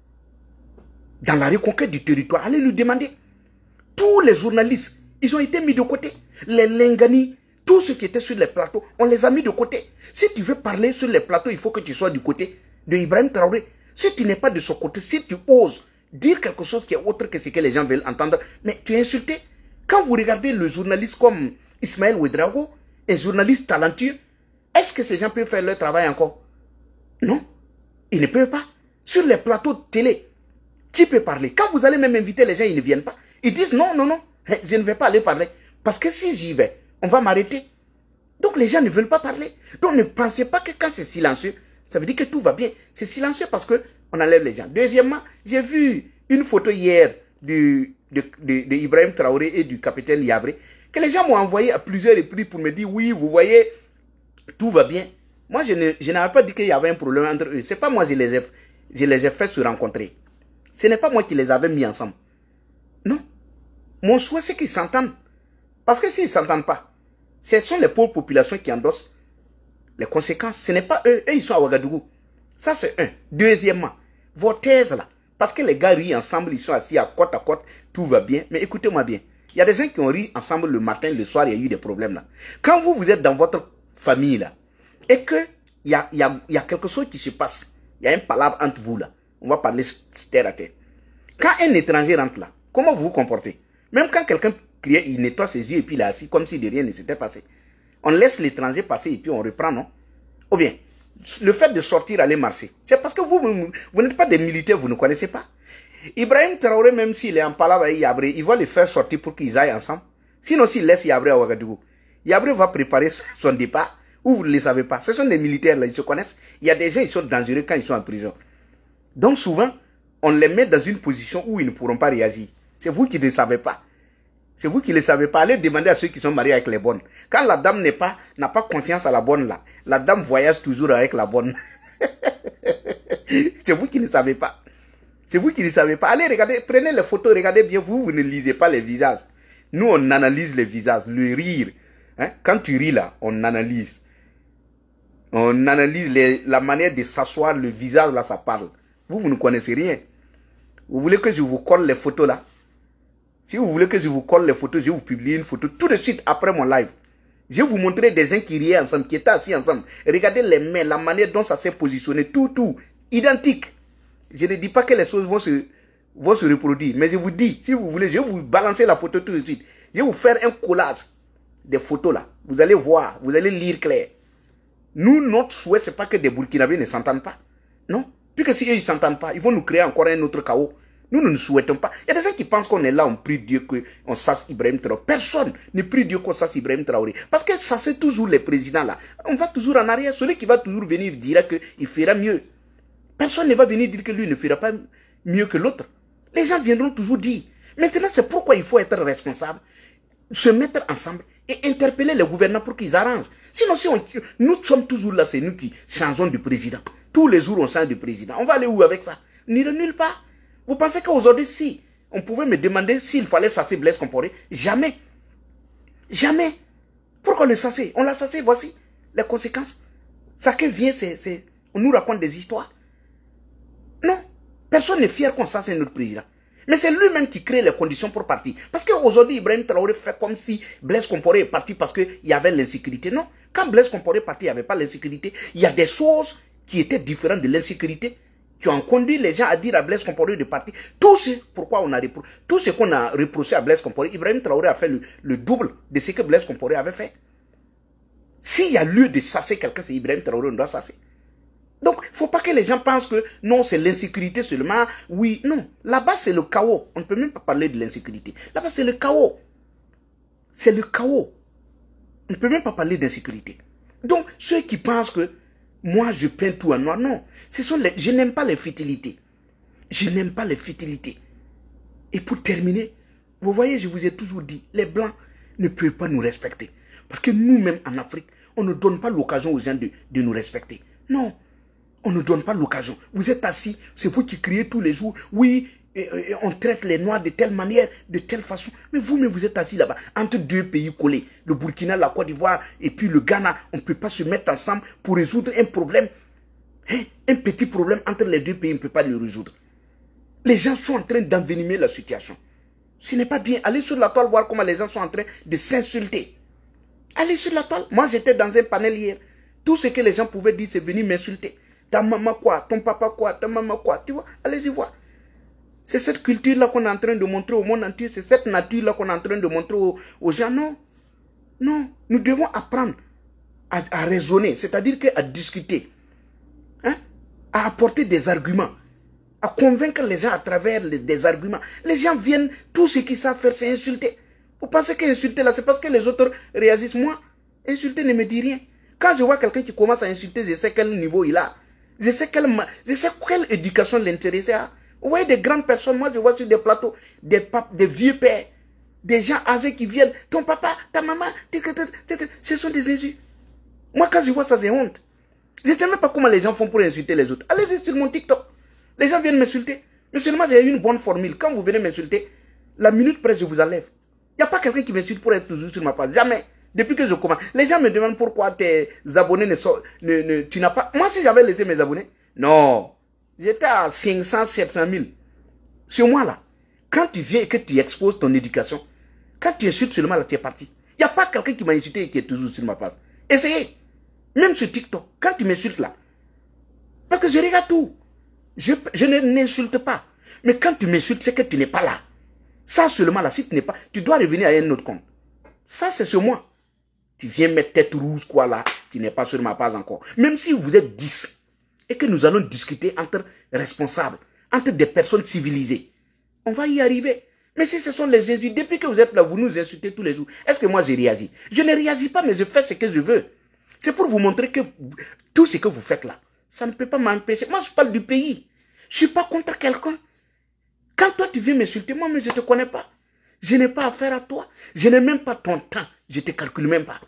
Dans la reconquête du territoire, allez lui demander. Tous les journalistes, ils ont été mis de côté. Les Lengani, tous ceux qui étaient sur les plateaux, on les a mis de côté. Si tu veux parler sur les plateaux, il faut que tu sois du côté de Ibrahim Traoré. Si tu n'es pas de son côté, si tu oses dire quelque chose qui est autre que ce que les gens veulent entendre, mais tu es insulté. Quand vous regardez le journaliste comme Ismaël Ouedraogo, un journaliste talentueux, est-ce que ces gens peuvent faire leur travail encore? Non, ils ne peuvent pas. Sur les plateaux de télé, qui peut parler? Quand vous allez même inviter les gens, ils ne viennent pas. Ils disent non, non, non, je ne vais pas aller parler. Parce que si j'y vais, on va m'arrêter. Donc les gens ne veulent pas parler. Donc ne pensez pas que quand c'est silencieux, ça veut dire que tout va bien. C'est silencieux parce qu'on enlève les gens. Deuxièmement, j'ai vu une photo hier du, de, de, de Ibrahim Traoré et du capitaine Yabré, que les gens m'ont envoyé à plusieurs reprises pour me dire, oui, vous voyez, tout va bien. Moi, je n'avais je pas dit qu'il y avait un problème entre eux. Ce n'est pas moi qui les ai, je les ai fait se rencontrer. Ce n'est pas moi qui les avais mis ensemble. Non. Mon souhait, c'est qu'ils s'entendent. Parce que s'ils ne s'entendent pas, ce sont les pauvres populations qui endossent les conséquences. Ce n'est pas eux. Eux, ils sont à Ouagadougou. Ça, c'est un. Deuxièmement, vos thèses là. Parce que les gars rient ensemble, ils sont assis à côte à côte, tout va bien. Mais écoutez-moi bien. Il y a des gens qui ont ri ensemble le matin, le soir, il y a eu des problèmes là. Quand vous, vous êtes dans votre famille là, et qu'il y a, y, a, y a quelque chose qui se passe, il y a un palabre entre vous là, on va parler terre à terre. Quand un étranger rentre là, comment vous vous comportez? Même quand quelqu'un criait, il nettoie ses yeux et puis il est assis comme si de rien ne s'était passé. On laisse l'étranger passer et puis on reprend, non? Ou bien, le fait de sortir, aller marcher, c'est parce que vous, vous, vous n'êtes pas des militaires, vous ne connaissez pas. Ibrahim Traoré, même s'il est en palabre avec Yabré, il va les faire sortir pour qu'ils aillent ensemble. Sinon, s'il laisse Yabré à Ouagadougou, Yabré va préparer son départ, ou vous ne le savez pas. Ce sont des militaires là, ils se connaissent. Il y a des gens qui sont dangereux quand ils sont en prison. Donc souvent, on les met dans une position où ils ne pourront pas réagir. C'est vous qui ne le savez pas. C'est vous qui ne le savez pas. Allez demander à ceux qui sont mariés avec les bonnes. Quand la dame n'est pas, n'a pas confiance à la bonne là, la dame voyage toujours avec la bonne. C'est vous qui ne savez pas. C'est vous qui ne savez pas. Allez, regardez, prenez les photos, regardez bien. Vous, vous ne lisez pas les visages. Nous, on analyse les visages, le rire. Hein? Quand tu ris là, on analyse. On analyse les, la manière de s'asseoir, le visage là, ça parle. Vous, vous ne connaissez rien. Vous voulez que je vous colle les photos là? Si vous voulez que je vous colle les photos, je vais vous publier une photo tout de suite après mon live. Je vais vous montrer des gens qui riaient ensemble, qui étaient assis ensemble. Regardez les mains, la manière dont ça s'est positionné, tout, tout, identique. Je ne dis pas que les choses vont se, vont se reproduire, mais je vous dis, si vous voulez, je vais vous balancer la photo tout de suite. Je vais vous faire un collage des photos là. Vous allez voir, vous allez lire clair. Nous, notre souhait, ce n'est pas que des Burkinabés ne s'entendent pas. Non. Puisque si eux, ils ne s'entendent pas, ils vont nous créer encore un autre chaos. Nous, nous ne souhaitons pas. Il y a des gens qui pensent qu'on est là, on prie Dieu qu'on sasse Ibrahim Traoré. Personne ne prie Dieu qu'on sasse Ibrahim Traoré. Parce que ça, c'est toujours les présidents là. On va toujours en arrière. Celui qui va toujours venir dira qu'il fera mieux. Personne ne va venir dire que lui ne fera pas mieux que l'autre. Les gens viendront toujours dire. Maintenant, c'est pourquoi il faut être responsable, se mettre ensemble et interpeller les gouvernants pour qu'ils arrangent. Sinon, si on, nous sommes toujours là, c'est nous qui changeons de président. Tous les jours, on change de président. On va aller où avec ça? Ni de nulle part. Vous pensez qu'aujourd'hui, si on pouvait me demander s'il fallait chasser Blaise Compaoré? Jamais. Jamais. Pourquoi le chasser? On l'a chassé, voici les conséquences. Chacun vient, c'est, c'est, on nous raconte des histoires. Non. Personne n'est fier qu'on chasse notre président. Mais c'est lui-même qui crée les conditions pour partir. Parce qu'aujourd'hui, Ibrahim Traoré fait comme si Blaise Compaoré est parti parce qu'il y avait l'insécurité. Non. Quand Blaise Compaoré est parti, il n'y avait pas l'insécurité. Il y a des choses qui étaient différentes de l'insécurité, qui ont conduit les gens à dire à Blaise Compaoré de partir. Tout ce pourquoi on a repro tout ce qu'on a reproché à Blaise Compaoré, Ibrahim Traoré a fait le, le double de ce que Blaise Compaoré avait fait. S'il y a lieu de chasser quelqu'un, c'est Ibrahim Traoré, on doit chasser. Donc, il ne faut pas que les gens pensent que non, c'est l'insécurité seulement. Oui, non. Là-bas, c'est le chaos. On ne peut même pas parler de l'insécurité. Là-bas, c'est le chaos. C'est le chaos. On ne peut même pas parler d'insécurité. Donc, ceux qui pensent que moi, je peins tout en noir, non. Ce sont les, je n'aime pas les futilités. Je n'aime pas les futilités. Et pour terminer, vous voyez, je vous ai toujours dit, les Blancs ne peuvent pas nous respecter. Parce que nous-mêmes, en Afrique, on ne donne pas l'occasion aux gens de, de nous respecter. Non. On ne donne pas l'occasion. Vous êtes assis, c'est vous qui criez tous les jours. Oui, et, et on traite les Noirs de telle manière, de telle façon. Mais vous-même, vous êtes assis là-bas, entre deux pays collés. Le Burkina, la Côte d'Ivoire et puis le Ghana. On ne peut pas se mettre ensemble pour résoudre un problème. Hein? Un petit problème entre les deux pays, on ne peut pas le résoudre. Les gens sont en train d'envenimer la situation. Ce n'est pas bien. Allez sur la toile voir comment les gens sont en train de s'insulter. Allez sur la toile. Moi, j'étais dans un panel hier. Tout ce que les gens pouvaient dire, c'est venir m'insulter. Ta maman quoi, ton papa quoi, ta maman quoi, tu vois, allez-y voir. C'est cette culture-là qu'on est en train de montrer au monde entier, c'est cette nature-là qu'on est en train de montrer aux, aux gens. Non, non, nous devons apprendre à, à raisonner, c'est-à-dire qu'à discuter, hein, à apporter des arguments, à convaincre les gens à travers les, des arguments. Les gens viennent, tout ce qu'ils savent faire, c'est insulter. Vous pensez qu'insulter là, c'est parce que les autres réagissent. Moi, insulter ne me dit rien. Quand je vois quelqu'un qui commence à insulter, je sais quel niveau il a. Je sais quelle, je sais quelle éducation l'intéressait à. Vous voyez des grandes personnes, moi je vois sur des plateaux, des papes, des vieux pères, des gens âgés qui viennent, ton papa, ta maman, ce sont des insultes. Moi quand je vois ça, j'ai honte. Je ne sais même pas comment les gens font pour insulter les autres. Allez-y sur mon TikTok. Les gens viennent m'insulter. Mais seulement j'ai une bonne formule. Quand vous venez m'insulter, la minute près je vous enlève. Il n'y a pas quelqu'un qui m'insulte pour être toujours sur ma page. Jamais. Depuis que je commence. Les gens me demandent pourquoi tes abonnés ne sont... Ne, ne, tu n'as pas... Moi, si j'avais laissé mes abonnés, non. J'étais à cinq cents, sept cent mille. Sur moi, là. Quand tu viens et que tu exposes ton éducation, quand tu insultes seulement, là, tu es parti. Il n'y a pas quelqu'un qui m'a insulté et qui est toujours sur ma page. Essayez. Même sur TikTok. Quand tu m'insultes, là. Parce que je regarde tout. Je, je n'insulte pas. Mais quand tu m'insultes, c'est que tu n'es pas là. Ça seulement, là, si tu n'es pas... Tu dois revenir à un autre compte. Ça, c'est sur moi. Tu viens mettre tête rouge, quoi, là. Tu n'es pas sur ma page encore. Même si vous êtes dix et que nous allons discuter entre responsables, entre des personnes civilisées, on va y arriver. Mais si ce sont les insultes, depuis que vous êtes là, vous nous insultez tous les jours. Est-ce que moi, j'ai réagi? Je ne réagis pas, mais je fais ce que je veux. C'est pour vous montrer que tout ce que vous faites là, ça ne peut pas m'empêcher. Moi, je parle du pays. Je ne suis pas contre quelqu'un. Quand toi, tu viens m'insulter, moi, mais je ne te connais pas. Je n'ai pas affaire à toi. Je n'ai même pas ton temps. Je ne te calcule même pas.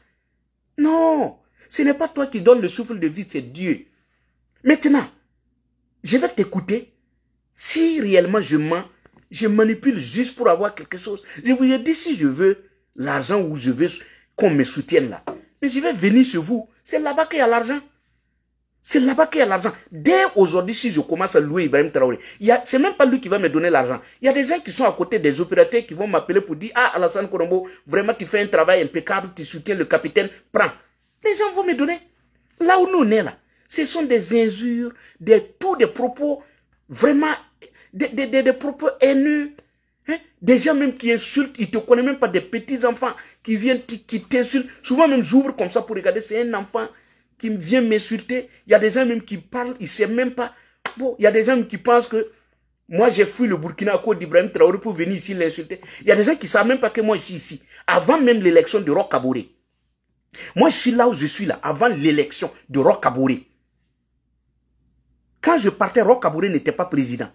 Non, ce n'est pas toi qui donnes le souffle de vie, c'est Dieu. Maintenant, je vais t'écouter. Si réellement je mens, je manipule juste pour avoir quelque chose. Je vous ai dit, si je veux l'argent ou je veux qu'on me soutienne là, mais je vais venir chez vous. C'est là-bas qu'il y a l'argent. C'est là-bas qu'il y a l'argent. Dès aujourd'hui, si je commence à louer Ibrahim Traoré, ce n'est même pas lui qui va me donner l'argent. Il y a des gens qui sont à côté des opérateurs qui vont m'appeler pour dire « Ah, Alassane Korombo, vraiment tu fais un travail impeccable, tu soutiens le capitaine, prends. » Les gens vont me donner. Là où nous on est là, ce sont des injures, des, tous des propos vraiment, des, des, des, des propos haineux. Hein? Des gens même qui insultent, ils ne te connaissent même pas, des petits enfants qui viennent, qui t'insultent. Souvent même j'ouvre comme ça pour regarder, c'est un enfant qui vient m'insulter. Il y a des gens même qui parlent, ils ne savent même pas. Bon, il y a des gens qui pensent que moi j'ai fui le Burkina à cause d'Ibrahim Traoré pour venir ici l'insulter. Il y a des gens qui ne savent même pas que moi je suis ici. Avant même l'élection de Roch Kaboré. Moi je suis là où je suis là, avant l'élection de Roch Kaboré. Quand je partais, Roch Kaboré n'était pas président.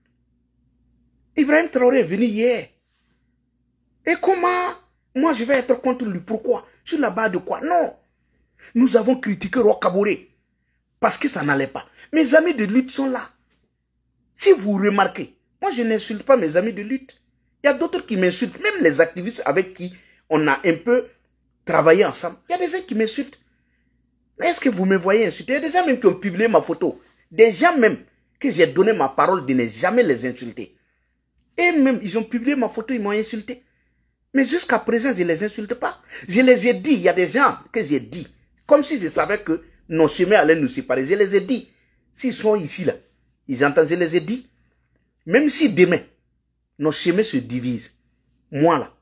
Ibrahim Traoré est venu hier. Et comment moi je vais être contre lui? Pourquoi? Sur la base de quoi? Non. Nous avons critiqué Roch Kaboré parce que ça n'allait pas. Mes amis de lutte sont là. Si vous remarquez, moi je n'insulte pas mes amis de lutte. Il y a d'autres qui m'insultent, même les activistes avec qui on a un peu travaillé ensemble. Il y a des gens qui m'insultent. Mais est-ce que vous me voyez insulter? Il y a des gens même qui ont publié ma photo. Des gens même que j'ai donné ma parole de ne jamais les insulter. Et même, ils ont publié ma photo, ils m'ont insulté. Mais jusqu'à présent, je ne les insulte pas. Je les ai dit, il y a des gens que j'ai dit. Comme si je savais que nos chemins allaient nous séparer. Je les ai dit. S'ils sont ici, là, ils entendent, je les ai dit. Même si demain, nos chemins se divisent. Moi, là,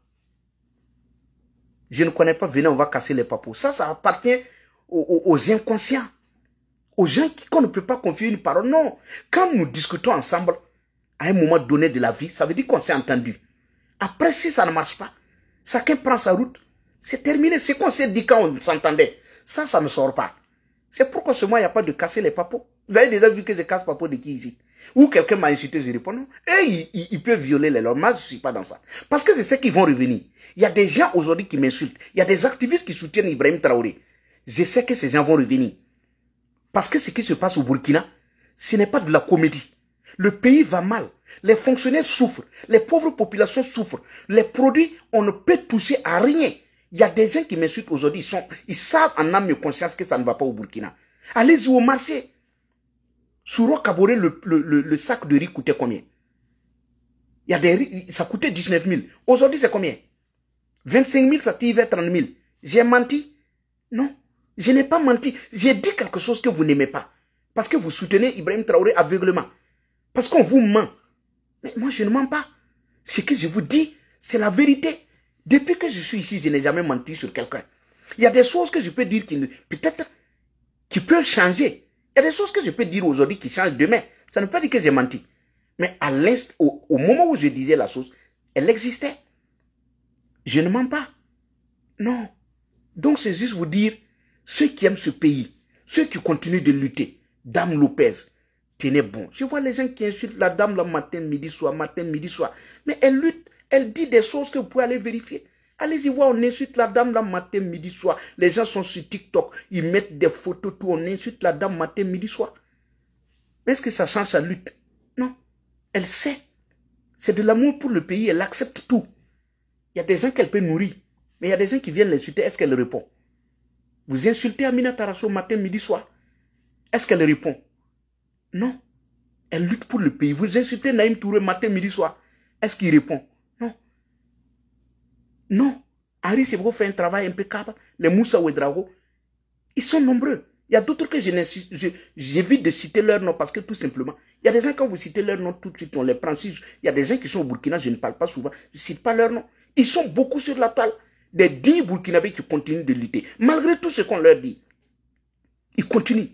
je ne connais pas, venez, on va casser les papous. Ça, ça appartient aux, aux, aux inconscients. Aux gens qu'on ne peut pas confier une parole. Non. Quand nous discutons ensemble, à un moment donné de la vie, ça veut dire qu'on s'est entendu. Après, si ça ne marche pas, chacun prend sa route. C'est terminé. C'est qu'on s'est dit quand on s'entendait. Ça, ça ne sort pas. C'est pourquoi ce mois, il n'y a pas de casser les papos. Vous avez déjà vu que je casse papos de qui ici? Ou quelqu'un m'a insulté, je réponds non. Et il, il, il peut violer les lois. Moi, je ne suis pas dans ça. Parce que je sais qu'ils vont revenir. Il y a des gens aujourd'hui qui m'insultent. Il y a des activistes qui soutiennent Ibrahim Traoré. Je sais que ces gens vont revenir. Parce que ce qui se passe au Burkina, Ce n'est pas de la comédie. Le pays va mal. Les fonctionnaires souffrent. Les pauvres populations souffrent. Les produits, on ne peut toucher à rien. Il y a des gens qui m'insultent aujourd'hui. Ils, sont, ils savent en âme et conscience que ça ne va pas au Burkina. Allez-y au marché. Sur Rocaboré, le, le, le, le sac de riz coûtait combien? Il y a des riz, ça coûtait dix-neuf mille. Aujourd'hui, c'est combien? vingt-cinq mille, ça tire vers trente mille. J'ai menti? Non. Je n'ai pas menti. J'ai dit quelque chose que vous n'aimez pas. Parce que vous soutenez Ibrahim Traoré aveuglement. Parce qu'on vous ment. Mais moi, je ne mens pas. Ce que je vous dis, c'est la vérité. Depuis que je suis ici, je n'ai jamais menti sur quelqu'un. Il y a des choses que je peux dire qui peut-être qui peuvent changer. Il y a des choses que je peux dire aujourd'hui qui changent demain. Ça ne veut pas dire que j'ai menti. Mais à l'instant, au, au moment où je disais la chose, elle existait. Je ne mens pas. Non. Donc c'est juste vous dire, ceux qui aiment ce pays, ceux qui continuent de lutter, Dame Lopez, tenez bon. Je vois les gens qui insultent la dame le matin, midi, soir, matin, midi, soir. Mais elle lutte, elle dit des choses que vous pouvez aller vérifier. Allez-y voir, on insulte la dame le matin, midi, soir. Les gens sont sur TikTok, ils mettent des photos, tout, on insulte la dame matin, midi, soir. Est-ce que ça change sa lutte? Non. Elle sait. C'est de l'amour pour le pays, elle accepte tout. Il y a des gens qu'elle peut nourrir. Mais il y a des gens qui viennent l'insulter, est-ce qu'elle répond? Vous insultez Amina Tarasso matin, midi, soir. Est-ce qu'elle répond? Non. Elle lutte pour le pays. Vous insultez Naïm Touré matin, midi, soir. Est-ce qu'il répond? Non. Non. Henri Sebro fait un travail impeccable. Les Moussa Ouedraogo, ils sont nombreux. Il y a d'autres que je j'évite de citer leur nom parce que tout simplement, il y a des gens quand vous citez leur nom tout de suite, on les prend. Si il y a des gens qui sont au Burkina, je ne parle pas souvent, je ne cite pas leur nom. Ils sont beaucoup sur la toile. Des dix Burkinabés qui continuent de lutter. Malgré tout ce qu'on leur dit. Ils continuent.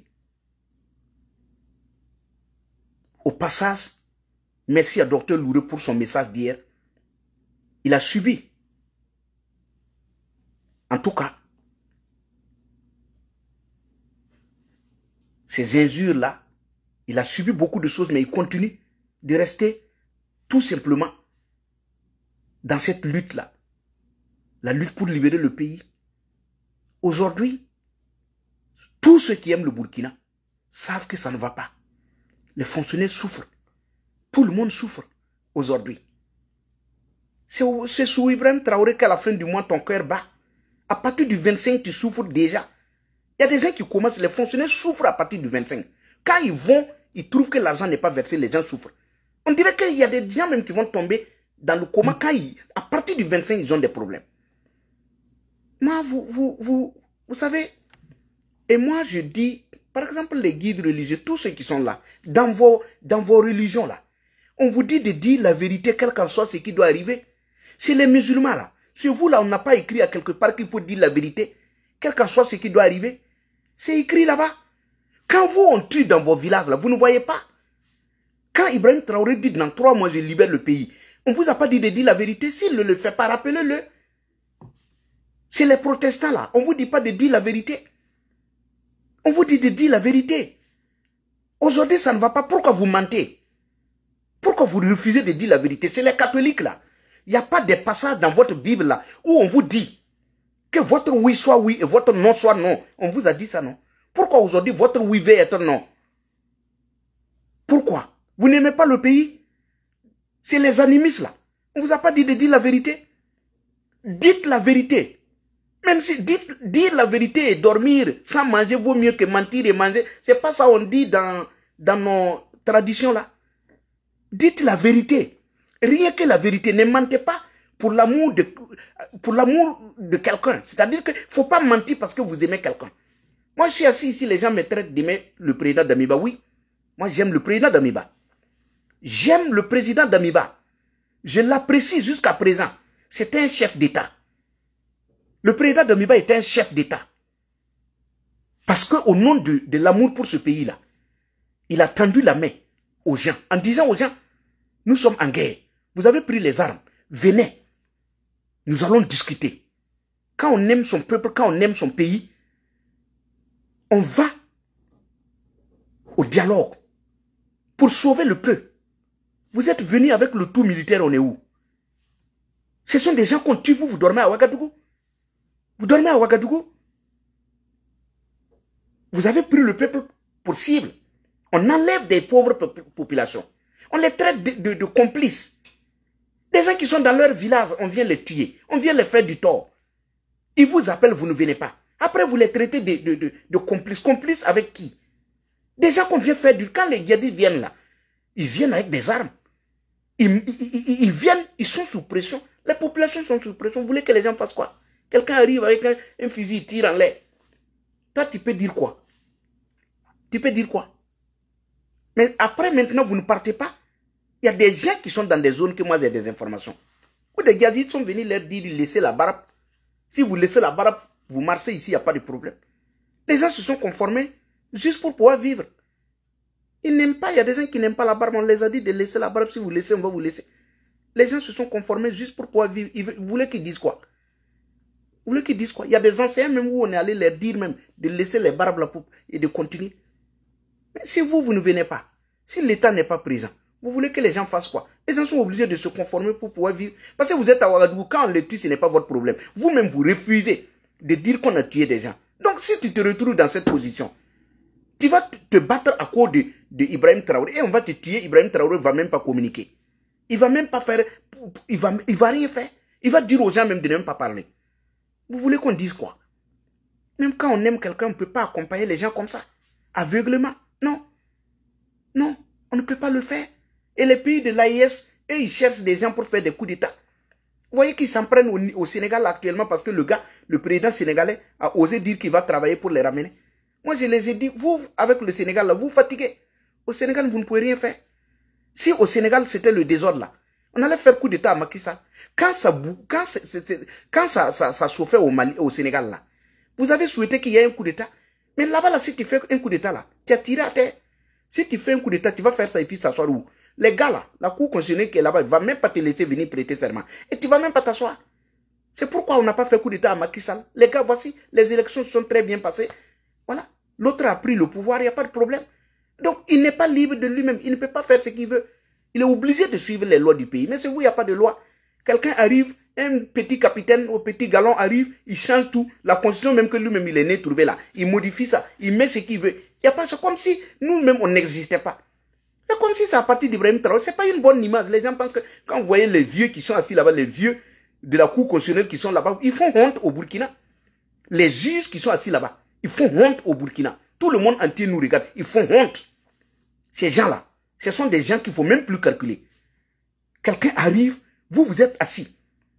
Au passage, merci à Docteur Louré pour son message d'hier. Il a subi. En tout cas, ces injures-là, il a subi beaucoup de choses, mais il continue de rester tout simplement dans cette lutte-là. La lutte pour libérer le pays. Aujourd'hui, tous ceux qui aiment le Burkina savent que ça ne va pas. Les fonctionnaires souffrent. Tout le monde souffre aujourd'hui. C'est sous Ibrahim Traoré qu'à la fin du mois, ton cœur bat. À partir du vingt-cinq, tu souffres déjà. Il y a des gens qui commencent, les fonctionnaires souffrent à partir du vingt-cinq. Quand ils vont, ils trouvent que l'argent n'est pas versé, les gens souffrent. On dirait qu'il y a des gens même qui vont tomber dans le coma quand ils, à partir du vingt-cinq, ils ont des problèmes. Moi, vous, vous, vous, vous savez, et moi je dis, par exemple, les guides religieux, tous ceux qui sont là, dans vos, dans vos religions là, on vous dit de dire la vérité, quel qu'en soit ce qui doit arriver. C'est les musulmans là. Sur vous là, on n'a pas écrit à quelque part qu'il faut dire la vérité, quel qu'en soit ce qui doit arriver. C'est écrit là-bas. Quand vous on tue dans vos villages là, vous ne voyez pas. Quand Ibrahim Traoré dit dans trois mois je libère le pays, on ne vous a pas dit de dire la vérité. S'il ne le fait pas, rappelez-le. C'est les protestants là. On ne vous dit pas de dire la vérité. On vous dit de dire la vérité. Aujourd'hui, ça ne va pas. Pourquoi vous mentez? Pourquoi vous refusez de dire la vérité? C'est les catholiques là. Il n'y a pas de passages dans votre Bible là où on vous dit que votre oui soit oui et votre non soit non. On vous a dit ça, non? Pourquoi aujourd'hui votre oui va être non? Pourquoi? Vous n'aimez pas le pays? C'est les animistes là. On ne vous a pas dit de dire la vérité? Dites la vérité. Même si dites, dire la vérité et dormir sans manger vaut mieux que mentir et manger. C'est pas ça qu'on dit dans, dans nos traditions là. Dites la vérité. Rien que la vérité. Ne mentez pas pour l'amour de, pour l'amour de quelqu'un. C'est-à-dire qu'il ne faut pas mentir parce que vous aimez quelqu'un. Moi, je suis assis ici, les gens me traitent d'aimer le président d'Amiba. Oui, moi, j'aime le président d'Amiba. J'aime le président d'Amiba. Je l'apprécie jusqu'à présent. C'est un chef d'État. Le président d'Amiba est un chef d'État. Parce qu'au nom de, de l'amour pour ce pays-là, il a tendu la main aux gens, en disant aux gens, nous sommes en guerre. Vous avez pris les armes. Venez. Nous allons discuter. Quand on aime son peuple, quand on aime son pays, on va au dialogue pour sauver le peuple. Vous êtes venus avec le tout militaire, on est où? Ce sont des gens qu'on tue, vous, vous dormez à Ouagadougou. Vous dormez à Ouagadougou. Vous avez pris le peuple pour cible. On enlève des pauvres populations. On les traite de, de, de complices. Des gens qui sont dans leur village, on vient les tuer. On vient les faire du tort. Ils vous appellent, vous ne venez pas. Après, vous les traitez de, de, de, de complices. Complices avec qui? Des gens qu'on vient faire du... Quand les djihadistes viennent là, ils viennent avec des armes. Ils, ils, ils, ils viennent, ils sont sous pression. Les populations sont sous pression. Vous voulez que les gens fassent quoi? Quelqu'un arrive avec un, un fusil, il tire en l'air. Toi, tu peux dire quoi? Tu peux dire quoi? Mais après, maintenant, vous ne partez pas. Il y a des gens qui sont dans des zones que moi j'ai des informations. Où des djihadistes sont venus leur dire, laissez la barabe. Si vous laissez la barabe, vous marchez ici, il n'y a pas de problème. Les gens se sont conformés juste pour pouvoir vivre. Ils n'aiment pas, il y a des gens qui n'aiment pas la barabe. On les a dit de laisser la barabe. Si vous laissez, on va vous laisser. Les gens se sont conformés juste pour pouvoir vivre. Vous voulez qu'ils disent quoi? Vous voulez qu'ils disent quoi? Il y a des anciens même où on est allé leur dire même de laisser les barabes là pour, et de continuer. Mais si vous, vous ne venez pas, si l'État n'est pas présent, vous voulez que les gens fassent quoi? Les gens sont obligés de se conformer pour pouvoir vivre. Parce que vous êtes à Ouagadougou, quand on les tue, ce n'est pas votre problème. Vous-même, vous refusez de dire qu'on a tué des gens. Donc, si tu te retrouves dans cette position, tu vas te battre à cause de, de Ibrahim Traoré et on va te tuer. Ibrahim Traoré ne va même pas communiquer. Il ne va même pas faire, il va, il va rien faire. Il va dire aux gens même de ne même pas parler. Vous voulez qu'on dise quoi? Même quand on aime quelqu'un, on ne peut pas accompagner les gens comme ça. Aveuglement. Non. Non, on ne peut pas le faire. Et les pays de l'A I S, eux, ils cherchent des gens pour faire des coups d'État. Vous voyez qu'ils s'en prennent au, au Sénégal actuellement parce que le gars, le président sénégalais, a osé dire qu'il va travailler pour les ramener. Moi, je les ai dit, vous, avec le Sénégal, là, vous fatiguez. Au Sénégal, vous ne pouvez rien faire. Si au Sénégal, c'était le désordre là, on allait faire coup d'État à Macky Sall. Quand ça, quand c'est, c'est, quand ça, ça, ça se fait au, Mali, au Sénégal là, vous avez souhaité qu'il y ait un coup d'État. Mais là-bas, là, si tu fais un coup d'État là, tu as tiré à terre. Si tu fais un coup d'État, tu vas faire ça et puis s'asseoir où? Les gars là, la cour constitutionnelle qui est là-bas, ne va même pas te laisser venir prêter serment. Et tu ne vas même pas t'asseoir. C'est pourquoi on n'a pas fait coup d'État à Macky Sall. Les gars, voici, les élections se sont très bien passées. Voilà. L'autre a pris le pouvoir, il n'y a pas de problème. Donc, il n'est pas libre de lui-même. Il ne peut pas faire ce qu'il veut. Il est obligé de suivre les lois du pays. Mais c'est vous, il n'y a pas de loi. Quelqu'un arrive, un petit capitaine ou petit galon arrive, il change tout. La constitution même que lui-même il est né trouvé là. Il modifie ça, il met ce qu'il veut. Il y a pas, c'est comme si nous-mêmes on n'existait pas. C'est comme si c'est à partir d'Ibrahim Traoré. C'est pas une bonne image. Les gens pensent que quand vous voyez les vieux qui sont assis là-bas, les vieux de la cour constitutionnelle qui sont là-bas, ils font honte au Burkina. Les juges qui sont assis là-bas, ils font honte au Burkina. Tout le monde entier nous regarde. Ils font honte. Ces gens-là, ce sont des gens qu'il ne faut même plus calculer. Quelqu'un arrive, vous, vous êtes assis.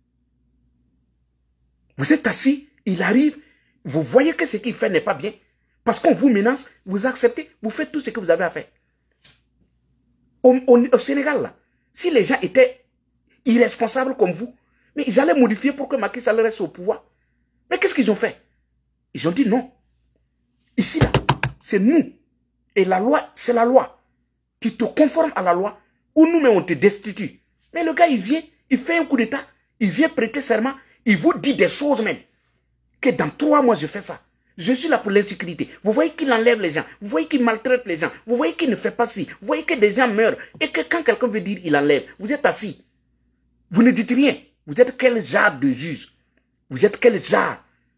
Vous êtes assis, il arrive, vous voyez que ce qu'il fait n'est pas bien. Parce qu'on vous menace, vous acceptez, vous faites tout ce que vous avez à faire. Au, au, au Sénégal, là, si les gens étaient irresponsables comme vous, mais ils allaient modifier pour que Macky Sall reste au pouvoir. Mais qu'est-ce qu'ils ont fait? Ils ont dit non. Ici, là, c'est nous. Et la loi, c'est la loi. Tu te conformes à la loi, ou nous-mêmes on te destitue. Mais le gars, il vient, il fait un coup d'État, il vient prêter serment, il vous dit des choses même. Que dans trois mois, je fais ça. Je suis là pour l'insécurité. Vous voyez qu'il enlève les gens. Vous voyez qu'il maltraite les gens. Vous voyez qu'il ne fait pas ci. Vous voyez que des gens meurent. Et que quand quelqu'un veut dire il enlève, vous êtes assis. Vous ne dites rien. Vous êtes quel genre de juge? Vous êtes quel genre?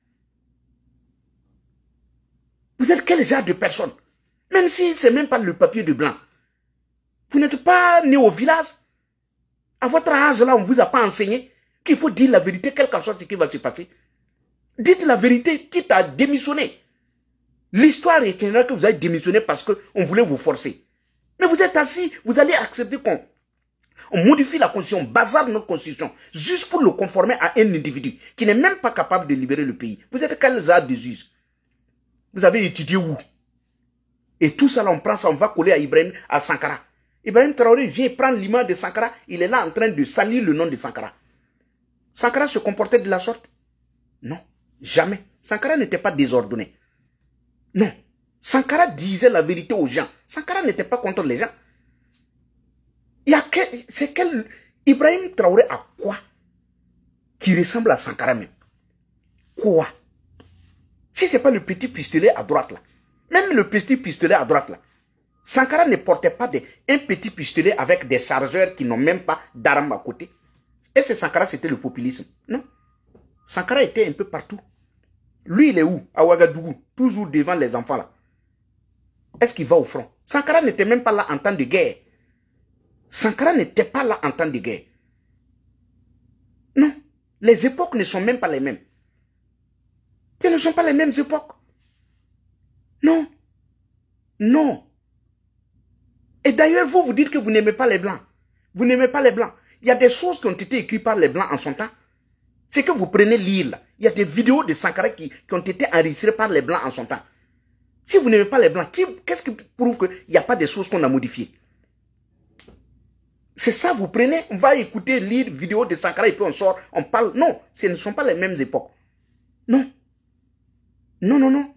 Vous êtes quel genre de personne? Même si ce n'est même pas le papier de blanc. Vous n'êtes pas né au village. À votre âge là, on ne vous a pas enseigné qu'il faut dire la vérité, quel qu'en soit ce qui va se passer. Dites la vérité, quitte à démissionner. L'histoire retiendra que vous avez démissionné parce qu'on voulait vous forcer. Mais vous êtes assis, vous allez accepter qu'on on modifie la constitution, bazarde notre constitution, juste pour le conformer à un individu qui n'est même pas capable de libérer le pays. Vous êtes quel genre de juge? Vous avez étudié où? Et tout ça, là, on prend ça, on va coller à Ibrahim, à Sankara. Ibrahim Traoré vient prendre l'image de Sankara, il est là en train de salir le nom de Sankara. Sankara se comportait de la sorte? Non, jamais. Sankara n'était pas désordonné. Non. Sankara disait la vérité aux gens. Sankara n'était pas contre les gens. Il y a que, c'est quel, Ibrahim Traoré a quoi qui ressemble à Sankara même? Quoi? Si ce n'est pas le petit pistolet à droite là, même le petit pistolet à droite là, Sankara ne portait pas de, un petit pistolet avec des chargeurs qui n'ont même pas d'armes à côté. Et ce Sankara, c'était le populisme. Non. Sankara était un peu partout. Lui, il est où? À Ouagadougou, toujours devant les enfants là. Est-ce qu'il va au front? Sankara n'était même pas là en temps de guerre. Sankara n'était pas là en temps de guerre. Non. Les époques ne sont même pas les mêmes. Ce ne sont pas les mêmes époques. Non. Non. Et d'ailleurs, vous vous dites que vous n'aimez pas les Blancs. Vous n'aimez pas les Blancs. Il y a des choses qui ont été écrites par les Blancs en son temps. C'est que vous prenez lire là. Il y a des vidéos de Sankara qui, qui ont été enregistrées par les Blancs en son temps. Si vous n'aimez pas les Blancs, qu'est-ce qui prouve qu'il n'y a pas des choses qu'on a modifiées? C'est ça, vous prenez, on va écouter, lire vidéo de Sankara et puis on sort, on parle. Non, ce ne sont pas les mêmes époques. Non. Non, non, non.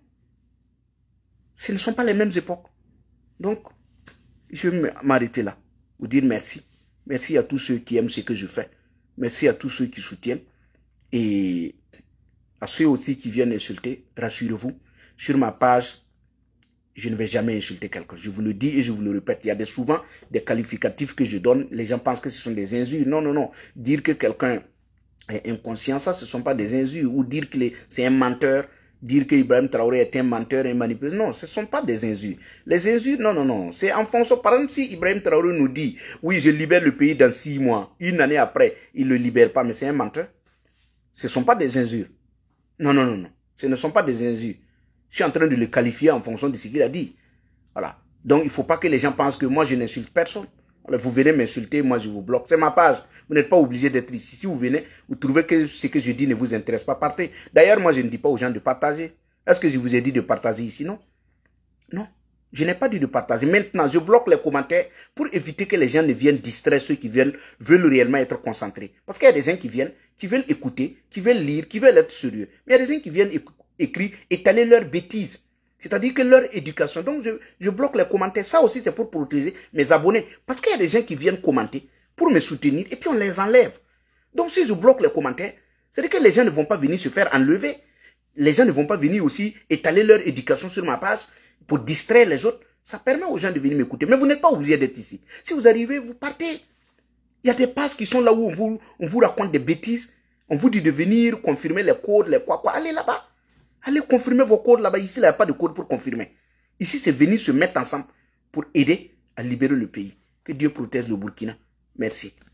Ce ne sont pas les mêmes époques. Donc, je vais m'arrêter là. Vous dire merci. Merci à tous ceux qui aiment ce que je fais. Merci à tous ceux qui soutiennent. Et à ceux aussi qui viennent insulter, rassurez-vous, sur ma page, je ne vais jamais insulter quelqu'un. Je vous le dis et je vous le répète. Il y a des, souvent des qualificatifs que je donne. Les gens pensent que ce sont des injures. Non, non, non. Dire que quelqu'un est inconscient, ça, ce ne sont pas des injures. Ou dire que c'est un menteur. Dire que Ibrahim Traoré est un menteur et un manipulateur. Non, ce ne sont pas des injures. Les injures, non, non, non. C'est en fonction. Par exemple, si Ibrahim Traoré nous dit, oui, je libère le pays dans six mois, une année après, il ne le libère pas, mais c'est un menteur. Ce ne sont pas des injures. Non, non, non, non. Ce ne sont pas des injures. Je suis en train de le qualifier en fonction de ce qu'il a dit. Voilà. Donc, il ne faut pas que les gens pensent que moi, je n'insulte personne. Alors, vous venez m'insulter, moi, je vous bloque. C'est ma page. Vous n'êtes pas obligé d'être ici. Si vous venez, vous trouvez que ce que je dis ne vous intéresse pas, partez. D'ailleurs, moi, je ne dis pas aux gens de partager. Est-ce que je vous ai dit de partager ici? Non. Non. Je n'ai pas dit de partager. Maintenant, je bloque les commentaires pour éviter que les gens ne viennent distraire ceux qui viennent, veulent réellement être concentrés. Parce qu'il y a des gens qui viennent, qui veulent écouter, qui veulent lire, qui veulent être sérieux. Mais il y a des gens qui viennent écouter. Écrit, étaler leurs bêtises. C'est-à-dire que leur éducation. Donc, je, je bloque les commentaires. Ça aussi, c'est pour protéger mes abonnés. Parce qu'il y a des gens qui viennent commenter pour me soutenir et puis on les enlève. Donc, si je bloque les commentaires, c'est-à-dire que les gens ne vont pas venir se faire enlever. Les gens ne vont pas venir aussi étaler leur éducation sur ma page pour distraire les autres. Ça permet aux gens de venir m'écouter. Mais vous n'êtes pas obligé d'être ici. Si vous arrivez, vous partez. Il y a des pages qui sont là où on vous, on vous raconte des bêtises. On vous dit de venir confirmer les codes, les quoi, quoi. Allez là-bas. Allez confirmer vos codes là-bas. Ici, il n'y a pas de code pour confirmer. Ici, c'est venir se mettre ensemble pour aider à libérer le pays. Que Dieu protège le Burkina. Merci.